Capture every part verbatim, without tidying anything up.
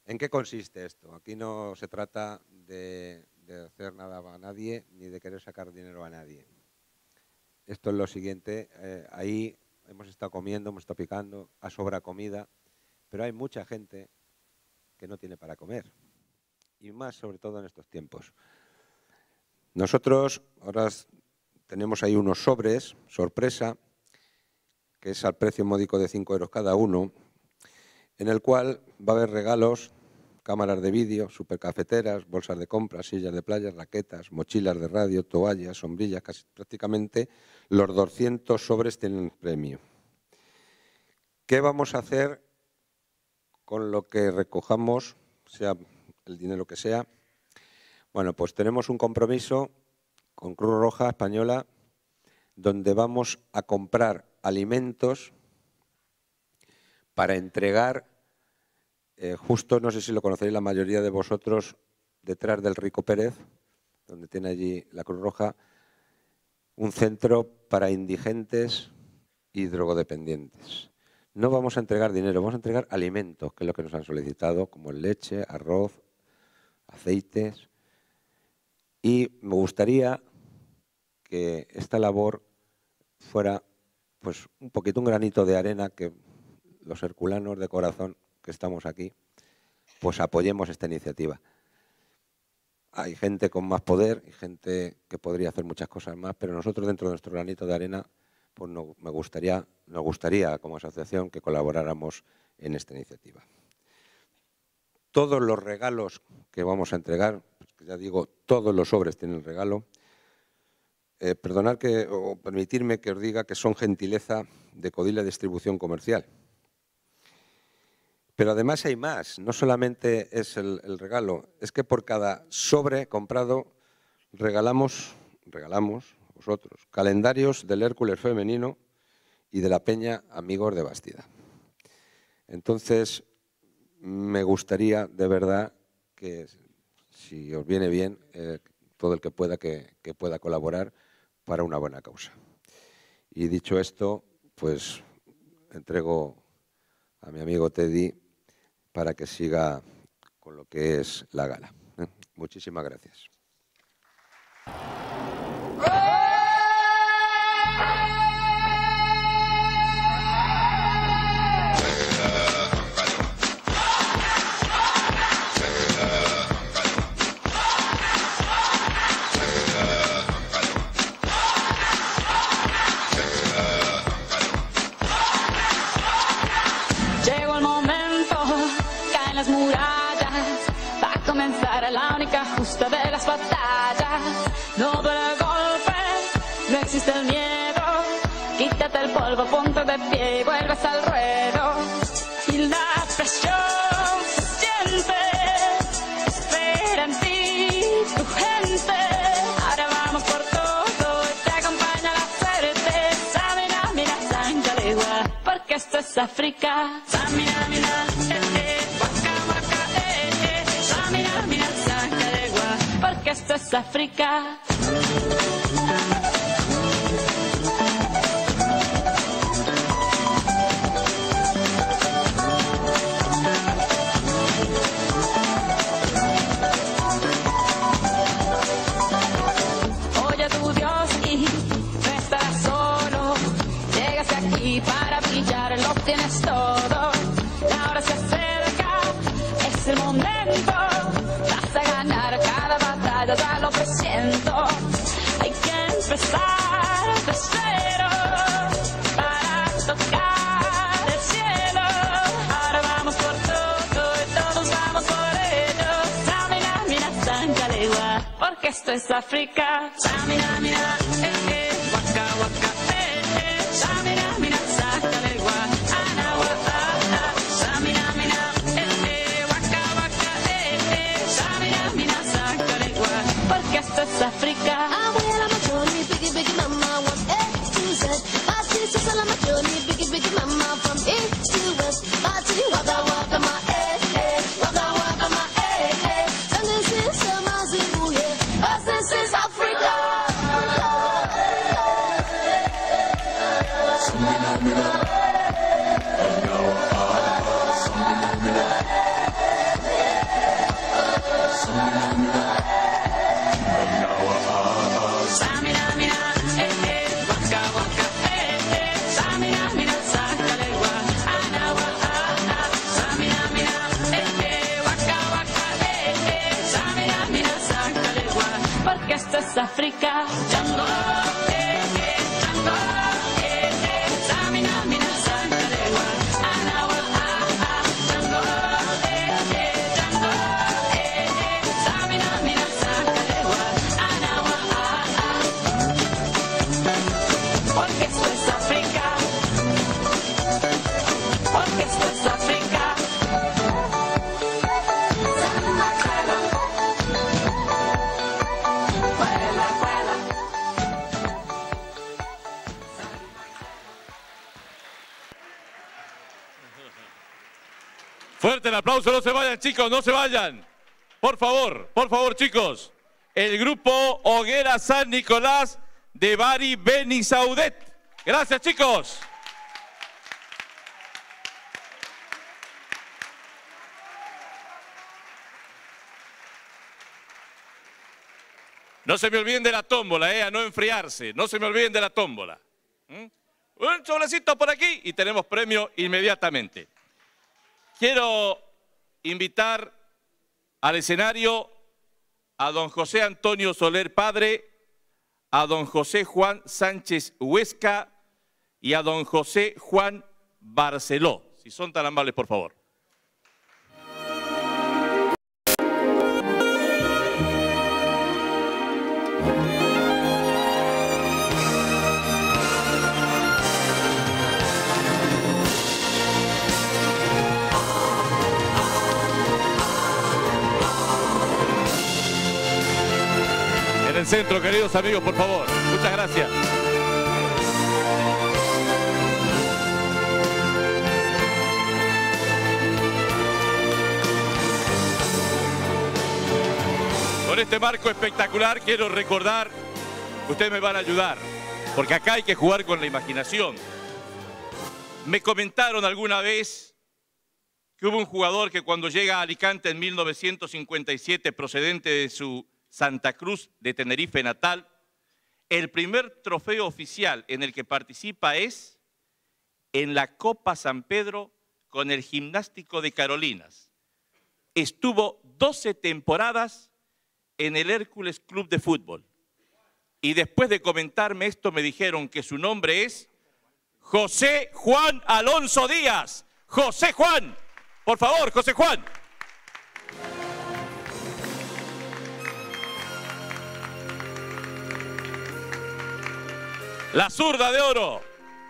¿En qué consiste esto? Aquí no se trata de, de hacer nada a nadie ni de querer sacar dinero a nadie. Esto es lo siguiente, eh, ahí hemos estado comiendo, hemos estado picando, a sobra comida, pero hay mucha gente que no tiene para comer, y más sobre todo en estos tiempos. Nosotros ahora tenemos ahí unos sobres, sorpresa, que es al precio módico de cinco euros cada uno, en el cual va a haber regalos, cámaras de vídeo, supercafeteras, bolsas de compra, sillas de playa, raquetas, mochilas de radio, toallas, sombrillas, casi prácticamente los doscientos sobres tienen premio. ¿Qué vamos a hacer con lo que recojamos, sea el dinero que sea? Bueno, pues tenemos un compromiso con Cruz Roja Española donde vamos a comprar alimentos para entregar, eh, justo, no sé si lo conocéis la mayoría de vosotros, detrás del Rico Pérez, donde tiene allí la Cruz Roja, un centro para indigentes y drogodependientes. No vamos a entregar dinero, vamos a entregar alimentos, que es lo que nos han solicitado, como leche, arroz, aceites. Y me gustaría que esta labor fuera pues un poquito, un granito de arena, que los herculanos de corazón que estamos aquí, pues apoyemos esta iniciativa. Hay gente con más poder y gente que podría hacer muchas cosas más, pero nosotros dentro de nuestro granito de arena, pues no, me gustaría, nos gustaría como asociación que colaboráramos en esta iniciativa. Todos los regalos que vamos a entregar, pues ya digo, todos los sobres tienen regalo. Eh, perdonad que, o permitirme que os diga que son gentileza de Codila Distribución Comercial. Pero además hay más, no solamente es el, el regalo, es que por cada sobre comprado regalamos, regalamos vosotros, calendarios del Hércules femenino y de la Peña Amigos de Bastida. Entonces, me gustaría de verdad que, si os viene bien, eh, todo el que pueda, que, que pueda colaborar para una buena causa. Y dicho esto, pues entrego a mi amigo Teddy para que siga con lo que es la gala. ¿eh? Muchísimas gracias. La única justa de las batallas, no para golpe, no existe el miedo, quítate el polvo, ponte de pie y vuelves al ruedo, y la presión se siente, espera en ti tu gente, ahora vamos por todo, te acompaña la suerte, Samina, mira, Sangalegua, porque esto es África, Samina, mira, eh, eh, waka, waka, eh, eh, Samina, mira, porque esto es África. Oye a tu Dios y no estarás solo. Llegas aquí para brillar, lo tienes todo. La hora se acerca, es el momento. Vas a ganar cada batalla, ya lo presiento. Hay que empezar de cero para tocar el cielo. Ahora vamos por todo y todos vamos por ello. Samina, mira, Sangalegua, porque esto es África. Samina, mira, eh, eh, waka, waka, eh, eh. Samina, mira, Sangalegua, anawa, ah, ah. Samina, mira, eh, eh, waka, waka, eh, eh. Samina, mira, Sangalegua, porque esto es África. I went on my journey, biggie, biggie, mama, was A to Z. My sisters all on my journey, biggie, biggie, mama, from east to west. My city, waka, waka, my eh, eh, waka, waka, my eh, eh. And this is my Zimbabwe, but this is Africa. África. Django, eh, eh, Django, eh, eh, Samina, mina, Sankarewa, Anawa, ah, ah, Django, eh, eh, Django, eh, eh, Samina, mina, Sankarewa, Anawa, ah, ah. Porque esto es África, porque esto es África. Fuerte el aplauso, no se vayan chicos, no se vayan. Por favor, por favor chicos. El grupo Hoguera San Nicolás de Bari Beni Saudet. Gracias chicos. No se me olviden de la tómbola, eh, a no enfriarse. No se me olviden de la tómbola. ¿Mm? Un sobrecito por aquí y tenemos premio inmediatamente. Quiero invitar al escenario a don José Antonio Soler Padre, a don José Juan Sánchez Huesca y a don José Juan Barceló. Si son tan amables, por favor. En el centro, queridos amigos, por favor. Muchas gracias. Con este marco espectacular quiero recordar que ustedes me van a ayudar, porque acá hay que jugar con la imaginación. Me comentaron alguna vez que hubo un jugador que cuando llega a Alicante en mil novecientos cincuenta y siete, procedente de su Santa Cruz de Tenerife natal, el primer trofeo oficial en el que participa es en la Copa San Pedro con el Gimnástico de Carolinas. Estuvo doce temporadas en el Hércules Club de Fútbol. Y después de comentarme esto me dijeron que su nombre es José Juan Alonso Díaz. José Juan, por favor, José Juan. La zurda de oro.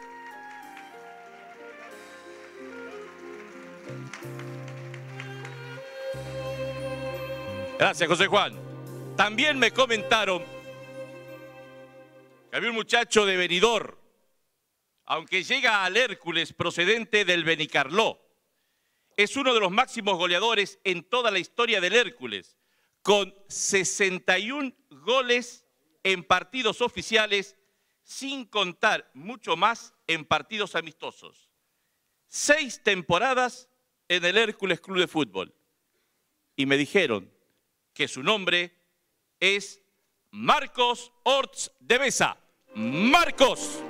Gracias, José Juan. También me comentaron que había un muchacho de Benidorm, aunque llega al Hércules procedente del Benicarló. Es uno de los máximos goleadores en toda la historia del Hércules, con sesenta y un goles en partidos oficiales, sin contar mucho más en partidos amistosos. Seis temporadas en el Hércules Club de Fútbol. Y me dijeron que su nombre es Marcos Orts de Besa. Marcos.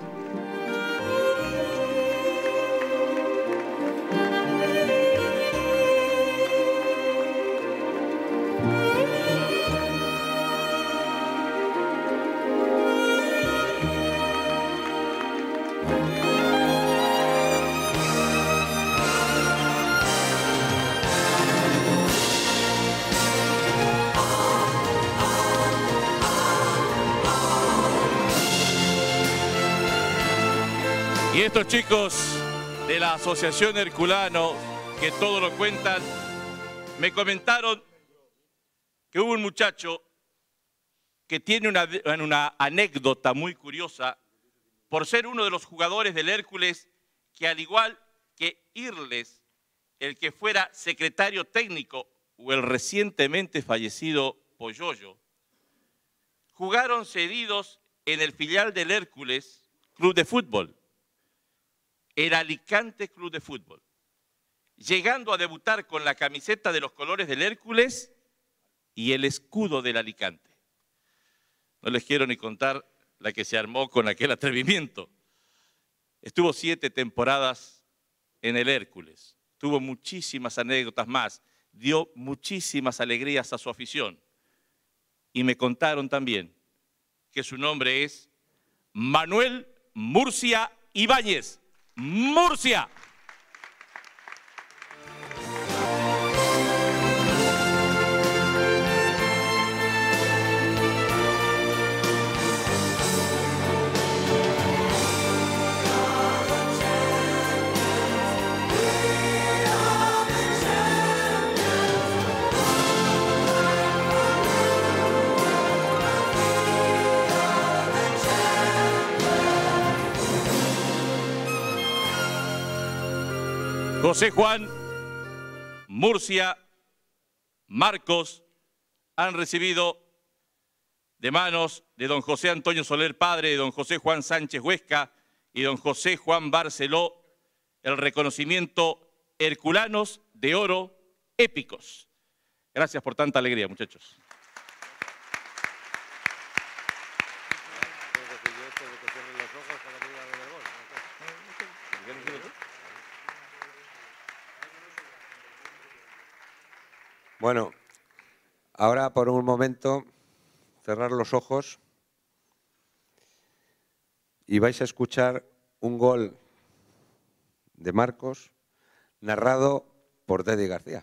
Y estos chicos de la Asociación Herculano, que todo lo cuentan, me comentaron que hubo un muchacho que tiene una, una anécdota muy curiosa por ser uno de los jugadores del Hércules que, al igual que Irles, el que fuera secretario técnico, o el recientemente fallecido Poyoyo, jugaron cedidos en el filial del Hércules Club de Fútbol, el Alicante Club de Fútbol, llegando a debutar con la camiseta de los colores del Hércules y el escudo del Alicante. No les quiero ni contar la que se armó con aquel atrevimiento. Estuvo siete temporadas en el Hércules, tuvo muchísimas anécdotas más, dio muchísimas alegrías a su afición. Y me contaron también que su nombre es Manuel Murcia Ibáñez. Murcia. José Juan, Murcia, Marcos han recibido de manos de don José Antonio Soler, padre de don José Juan Sánchez Huesca y don José Juan Barceló, el reconocimiento Herculanos de Oro Épicos. Gracias por tanta alegría, muchachos. Bueno, ahora por un momento cerrar los ojos y vais a escuchar un gol de Marcos narrado por Teddy García.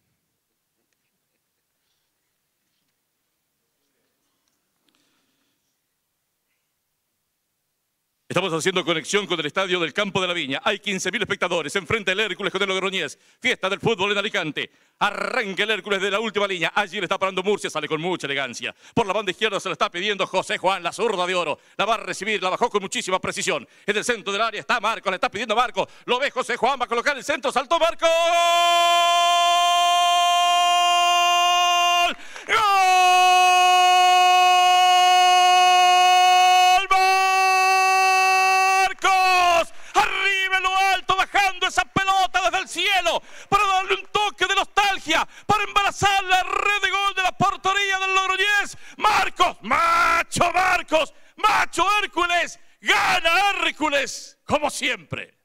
Estamos haciendo conexión con el estadio del Campo de la Viña. Hay quince mil espectadores enfrente del Hércules con el Logroñés. Fiesta del fútbol en Alicante. Arranca el Hércules de la última línea. Allí le está parando Murcia, sale con mucha elegancia. Por la banda izquierda se la está pidiendo José Juan, la zurda de oro. La va a recibir, la bajó con muchísima precisión. En el centro del área está Marcos, le está pidiendo Marcos. Lo ve José Juan, va a colocar el centro, saltó Marcos. ¡Gol! Esa pelota desde el cielo para darle un toque de nostalgia, para embarazar la red de gol de la portería del Logroñés. Marcos, macho Marcos, macho Hércules, gana Hércules, como siempre.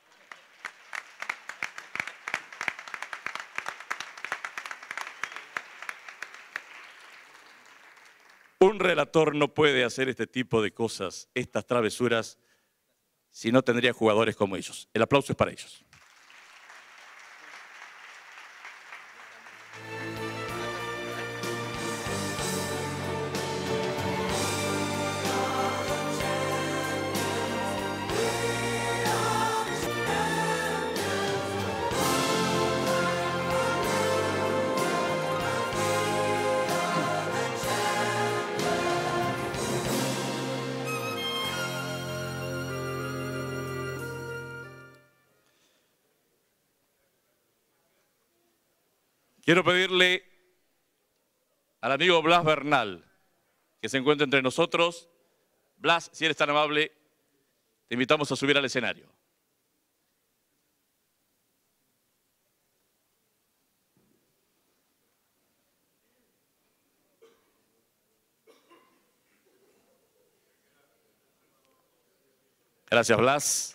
Un relator no puede hacer este tipo de cosas, estas travesuras, si no tendría jugadores como ellos. El aplauso es para ellos. Quiero pedirle al amigo Blas Bernal que se encuentre entre nosotros. Blas, si eres tan amable, te invitamos a subir al escenario. Gracias, Blas.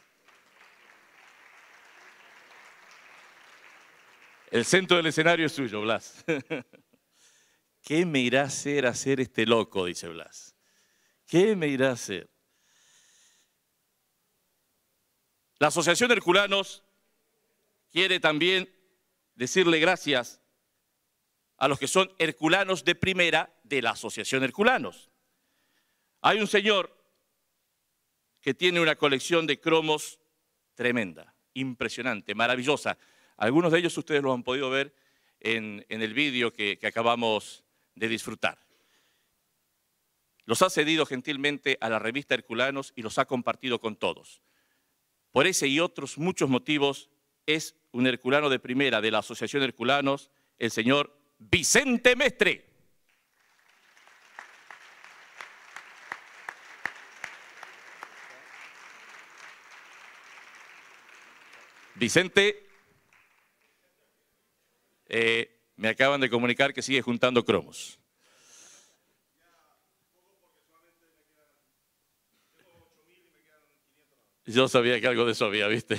El centro del escenario es suyo, Blas. ¿Qué me irá a hacer hacer este loco? Dice Blas. ¿Qué me irá a hacer? La Asociación Herculanos quiere también decirle gracias a los que son herculanos de primera de la Asociación Herculanos. Hay un señor que tiene una colección de cromos tremenda, impresionante, maravillosa. Algunos de ellos ustedes los han podido ver en, en el vídeo que, que acabamos de disfrutar. Los ha cedido gentilmente a la revista Herculanos y los ha compartido con todos. Por ese y otros muchos motivos es un herculano de primera de la Asociación Herculanos, el señor Vicente Mestre. Vicente, eh, me acaban de comunicar que sigue juntando cromos. Yo sabía que algo de eso había, ¿viste?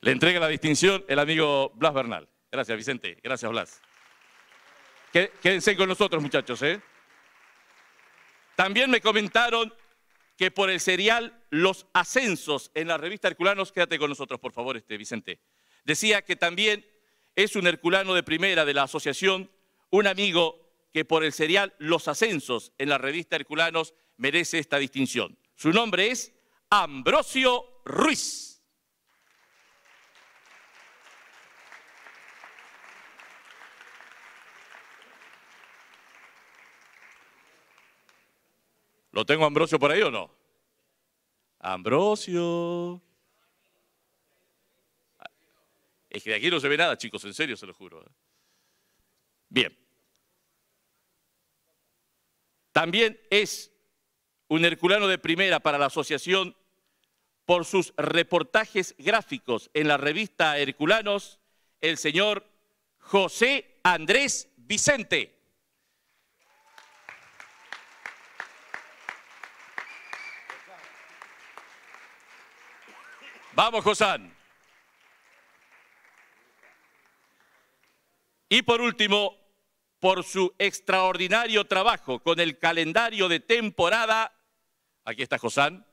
Le entrega la distinción el amigo Blas Bernal. Gracias, Vicente. Gracias, Blas. Quédense con nosotros, muchachos, ¿eh? También me comentaron que por el serial Los Ascensos en la revista Herculanos, quédate con nosotros, por favor, este, Vicente. Decía que también es un herculano de primera de la asociación, un amigo que por el serial Los Ascensos en la revista Herculanos merece esta distinción. Su nombre es Ambrosio Ruiz. ¿Lo tengo Ambrosio por ahí o no? Ambrosio. Es que de aquí no se ve nada, chicos, en serio se lo juro. Bien. También es un herculano de primera para la asociación por sus reportajes gráficos en la revista Herculanos, el señor José Andrés Vicente. Vamos, Josán. Y por último, por su extraordinario trabajo con el calendario de temporada, aquí está Josán.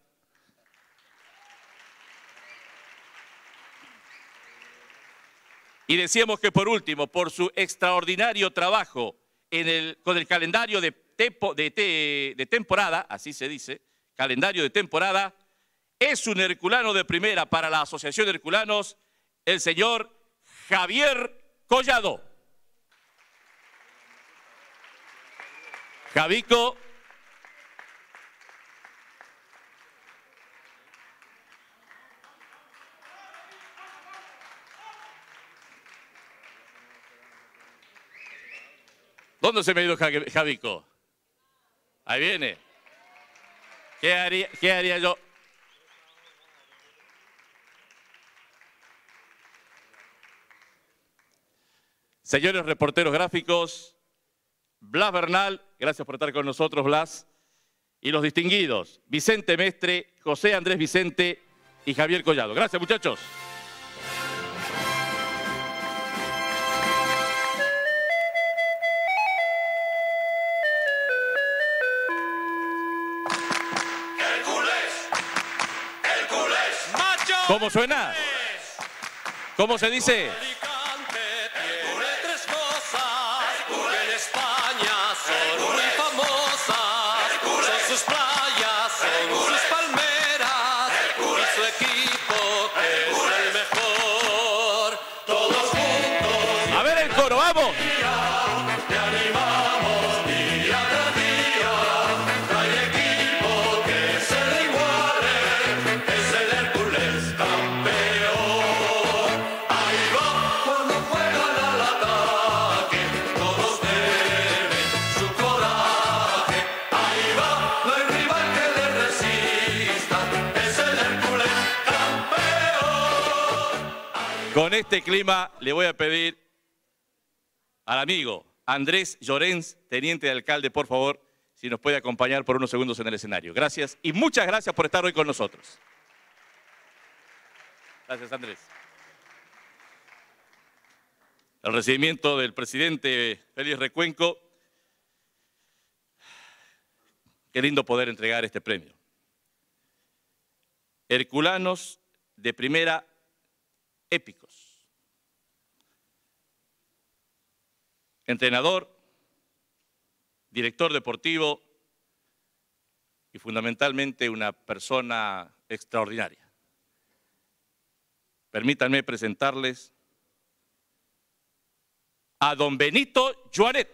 Y decíamos que por último, por su extraordinario trabajo en el, con el calendario de, tempo, de, te, de temporada, así se dice, calendario de temporada, es un herculano de primera para la Asociación Herculanos, el señor Javier Collado. Javico. ¿Dónde se me ha ido Javico? Ahí viene. ¿Qué haría, qué haría yo? Señores reporteros gráficos, Blas Bernal, gracias por estar con nosotros, Blas, y los distinguidos, Vicente Mestre, José Andrés Vicente y Javier Collado. Gracias, muchachos. Hércules, Hércules, macho. ¿Cómo suena? ¿Cómo se dice? Sus playas, son sus palmeras, y su equipo que es el mejor. Todos juntos. A ver el coro, vamos. Te animamos día tras día. Hay equipo que se le iguale, es el Hércules campeón. Ahí va cuando juegan al ataque, todos deben su coraje. Ahí va. No hay rival que le resista, es el Hércules campeón. Con este clima le voy a pedir al amigo Andrés Llorens, teniente de alcalde, por favor, si nos puede acompañar por unos segundos en el escenario. Gracias y muchas gracias por estar hoy con nosotros. Gracias, Andrés. El recibimiento del presidente Félix Recuenco. Qué lindo poder entregar este premio. Herculanos de primera épicos. Entrenador, director deportivo y fundamentalmente una persona extraordinaria. Permítanme presentarles a don Benito Joanet.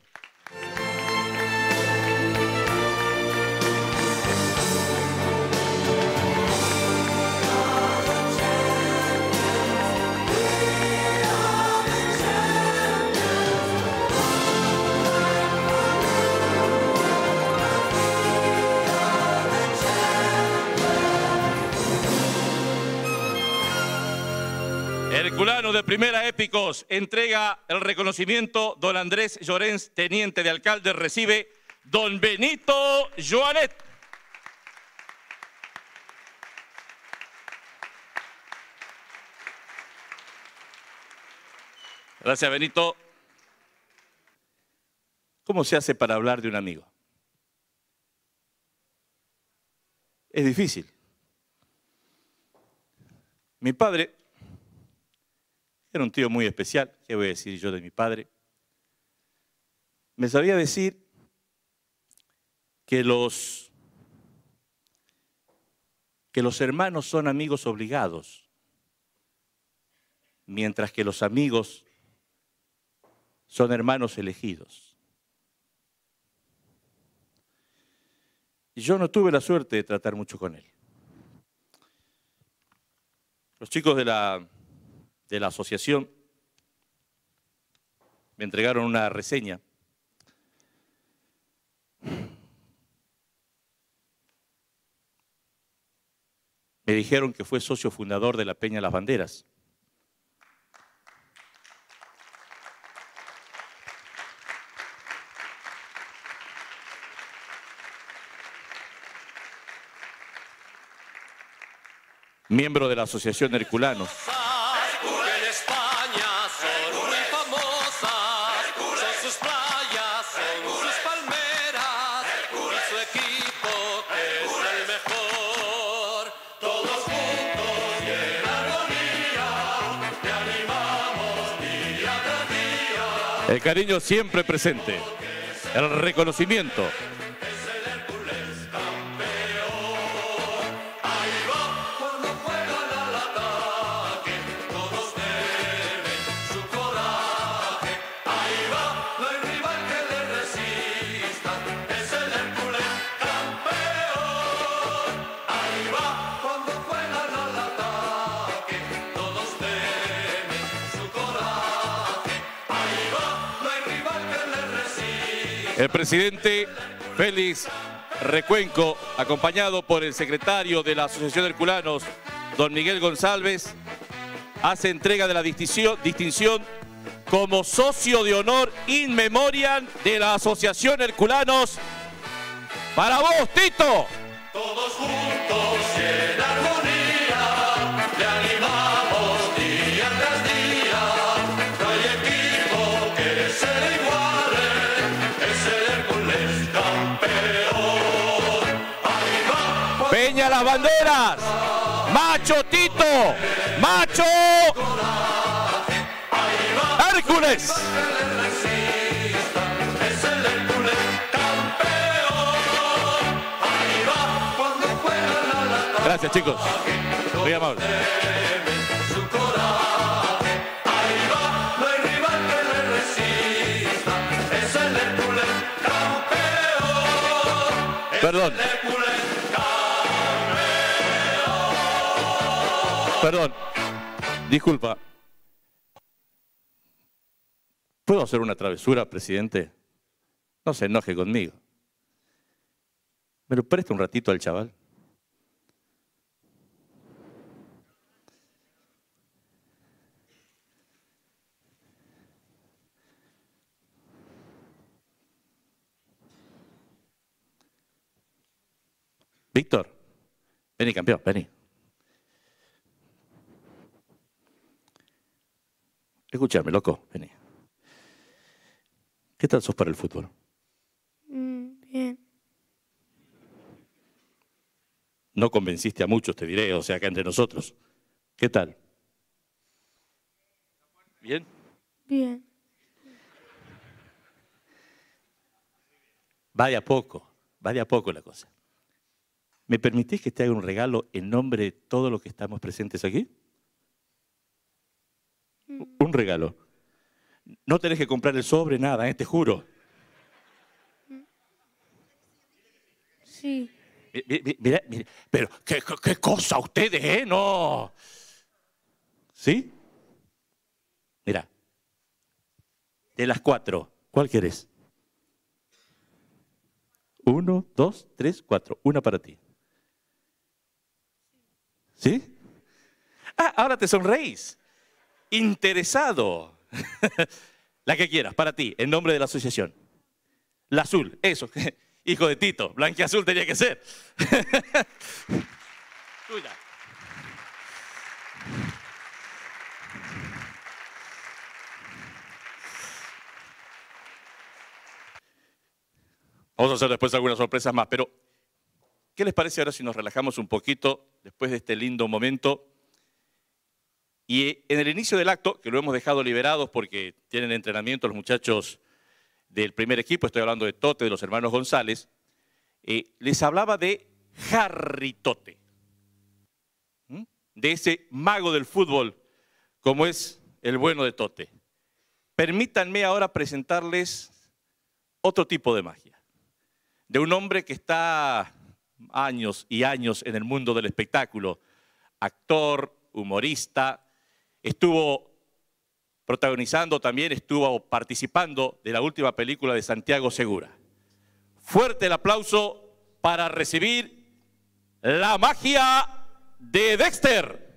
Herculano de primera épicos, entrega el reconocimiento don Andrés Llorens, teniente de alcalde, recibe don Benito Joanet. Gracias, Benito. ¿Cómo se hace para hablar de un amigo? Es difícil. Mi padre era un tío muy especial. ¿Qué voy a decir yo de mi padre? Me sabía decir que los, que los hermanos son amigos obligados, mientras que los amigos son hermanos elegidos. Y yo no tuve la suerte de tratar mucho con él. Los chicos de la, de la asociación me entregaron una reseña. Me dijeron que fue socio fundador de la Peña Las Banderas. Miembro de la Asociación Herculanos. En España son muy famosas, son sus playas, son sus palmeras, y su equipo que es el mejor. Todos juntos y en armonía, te animamos día tras día. El cariño siempre presente, el reconocimiento. El presidente Félix Recuenco, acompañado por el secretario de la Asociación Herculanos, don Miguel González, hace entrega de la distinción, distinción como socio de honor in memoriam de la Asociación Herculanos. ¡Para vos, Tito! Todos juntos y en armonía, te animamos día tras día. No hay equipo que se le iguale, es el Hércules campeón. Ahí va, Peña Las Banderas, macho Tito, macho Hércules. es el Hércules campeón. Ahí va cuando juega la lata. Gracias, chicos. Muy amable. Su coraje, ahí va, no hay rival que le resista, es el Hércules campeón. Perdón, Hércules perdón. Disculpa. ¿Puedo hacer una travesura, presidente? No se enoje conmigo. ¿Me lo presta un ratito al chaval? Víctor, vení, campeón, vení. Escúchame, loco, vení. ¿Qué tal sos para el fútbol? Mm, bien. No convenciste a muchos, te diré, o sea, acá entre nosotros. ¿Qué tal? ¿Bien? Bien. Va de a poco, va de a poco la cosa. ¿Me permitís que te haga un regalo en nombre de todos los que estamos presentes aquí? Un regalo. No tenés que comprar el sobre, nada, ¿eh? Te juro. Sí. Mi- mi- Mira, mira, pero qué, qué- qué cosa ustedes, ¿eh? No. ¿Sí? Mira. De las cuatro, ¿cuál querés? Uno, dos, tres, cuatro. Una para ti. ¿Sí? Ah, ahora te sonreís. Interesado. La que quieras, para ti, en nombre de la asociación. La azul, eso. Hijo de Tito, blanquiazul tenía que ser. Tuya. Vamos a hacer después algunas sorpresas más, pero ¿qué les parece ahora si nos relajamos un poquito después de este lindo momento? Y en el inicio del acto, que lo hemos dejado liberados porque tienen entrenamiento los muchachos del primer equipo, estoy hablando de Tote, de los hermanos González, eh, les hablaba de Harry Tote, ¿Mm? de ese mago del fútbol, como es el bueno de Tote. Permítanme ahora presentarles otro tipo de magia, de un hombre que está años y años en el mundo del espectáculo, actor, humorista, estuvo protagonizando también, estuvo participando de la última película de Santiago Segura. Fuerte el aplauso para recibir la magia de Dexter.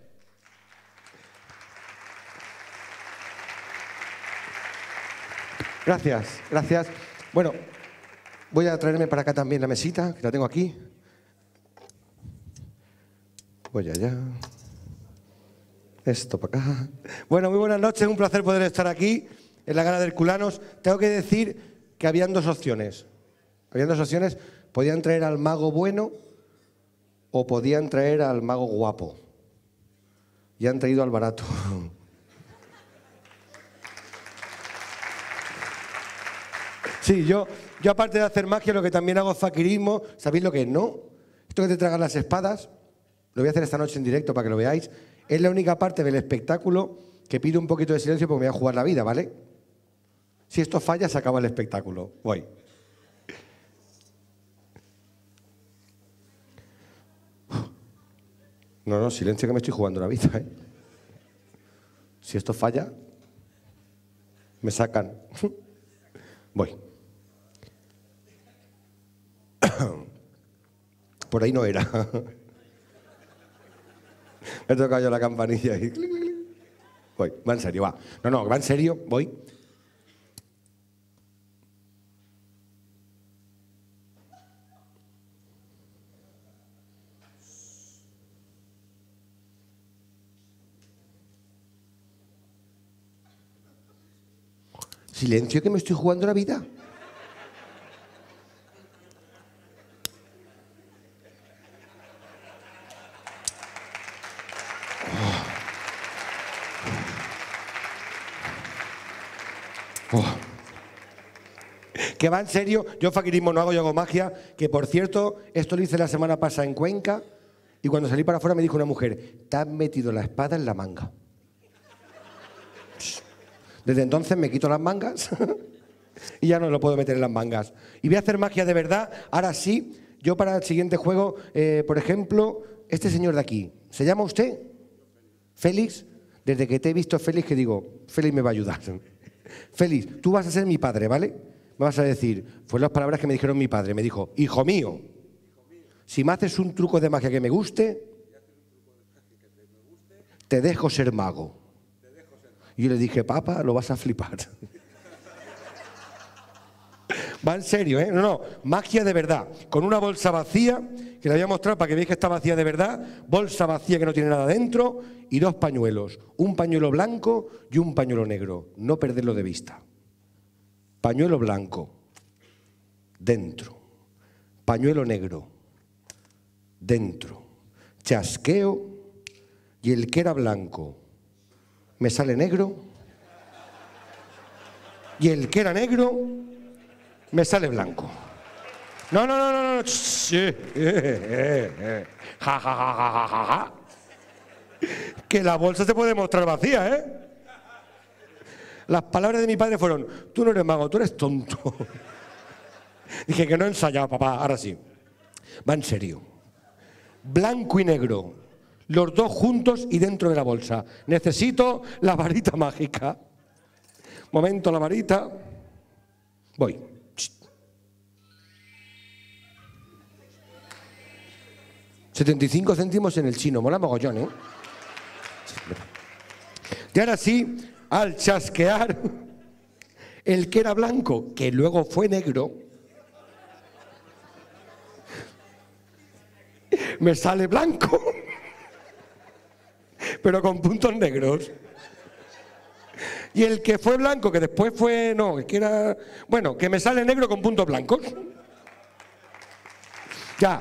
Gracias, gracias. Bueno, voy a traerme para acá también la mesita, que la tengo aquí. Voy allá. Esto para acá. Bueno, muy buenas noches, un placer poder estar aquí en la Gala de Herculanos. Tengo que decir que habían dos opciones. Habían dos opciones. Podían traer al mago bueno o podían traer al mago guapo. Y han traído al barato. Sí, yo, yo aparte de hacer magia, lo que también hago es faquirismo. ¿Sabéis lo que es, no? Esto que te tragan las espadas, lo voy a hacer esta noche en directo para que lo veáis. Es la única parte del espectáculo que pido un poquito de silencio porque me voy a jugar la vida, ¿vale? Si esto falla, se acaba el espectáculo. Voy. No, no, silencio que me estoy jugando la vida, ¿eh? Si esto falla, me sacan. Voy. Por ahí no era. Me he tocado yo la campanilla y... Voy, va en serio, va. No, no, va en serio, voy. Silencio que me estoy jugando la vida. Oh. Que va en serio, yo faquirismo no hago, yo hago magia, que por cierto, esto lo hice la semana pasada en Cuenca y cuando salí para afuera me dijo una mujer, te has metido la espada en la manga. Desde entonces me quito las mangas y ya no lo puedo meter en las mangas. Y voy a hacer magia de verdad, ahora sí, yo para el siguiente juego, eh, por ejemplo, este señor de aquí, ¿se llama usted? Félix. Desde que te he visto Félix que digo, Félix me va a ayudar. Félix, tú vas a ser mi padre, ¿vale? Me vas a decir, fueron las palabras que me dijeron mi padre. Me dijo, hijo mío, si me haces un truco de magia que me guste, te dejo ser mago. Y yo le dije, papá, lo vas a flipar. Va en serio, ¿eh? No, no, magia de verdad. Con una bolsa vacía, que la voy a mostrar para que veáis que está vacía de verdad. Bolsa vacía que no tiene nada dentro. Y dos pañuelos. Un pañuelo blanco y un pañuelo negro. No perderlo de vista. Pañuelo blanco. Dentro. Pañuelo negro. Dentro. Chasqueo. Y el que era blanco me sale negro. Y el que era negro me sale blanco. No, no, no, no, no. Sí. Eh, eh, eh. Ja, ja, ja, ja, ja, ja. Que la bolsa se puede mostrar vacía, ¿eh? Las palabras de mi padre fueron, tú no eres mago, tú eres tonto. Dije que no he ensayado, papá, ahora sí. Va en serio. Blanco y negro, los dos juntos y dentro de la bolsa. Necesito la varita mágica. Momento, la varita. Voy. setenta y cinco céntimos en el chino, mola mogollón, ¿eh? Y ahora sí, al chasquear, el que era blanco, que luego fue negro, me sale blanco, pero con puntos negros. Y el que fue blanco, que después fue, no, que era, bueno, que me sale negro con puntos blancos. Ya.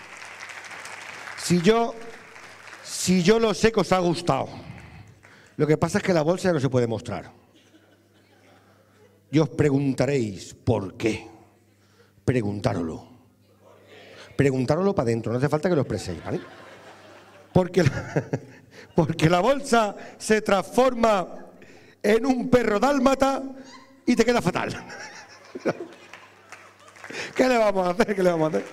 Si yo, si yo lo sé que os ha gustado. Lo que pasa es que la bolsa ya no se puede mostrar. Y os preguntaréis, ¿por qué? Preguntároslo. Preguntároslo para adentro, no hace falta que lo expreséis, ¿vale? Porque la, porque la bolsa se transforma en un perro dálmata y te queda fatal. ¿Qué le vamos a hacer? ¿Qué le vamos a hacer?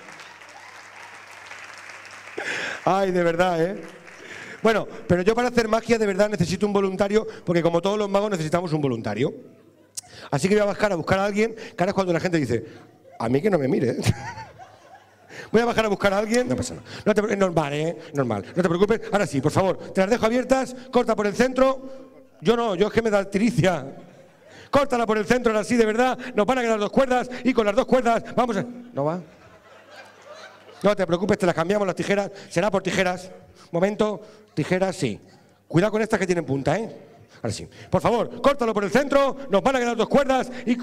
Ay, de verdad, ¿eh? Bueno, pero yo para hacer magia de verdad necesito un voluntario, porque como todos los magos necesitamos un voluntario. Así que voy a bajar a buscar a alguien, que ahora es cuando la gente dice, a mí que no me mire. Voy a bajar a buscar a alguien. No pasa nada. No te, es normal, ¿eh? Normal. No te preocupes. Ahora sí, por favor, te las dejo abiertas, corta por el centro. Yo no, yo es que me da tiricia. Córtala por el centro, ahora sí, de verdad. Nos van a quedar dos cuerdas y con las dos cuerdas vamos a... ¿No va? No te preocupes, te las cambiamos las tijeras. Será por tijeras. Momento, tijeras, sí. Cuidado con estas que tienen punta, ¿eh? Ahora sí. Por favor, córtalo por el centro, nos van a quedar dos cuerdas y...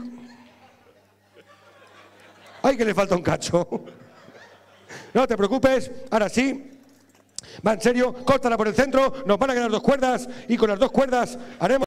¡Ay, que le falta un cacho! No te preocupes, ahora sí. Va, en serio, córtala por el centro, nos van a quedar dos cuerdas y con las dos cuerdas haremos...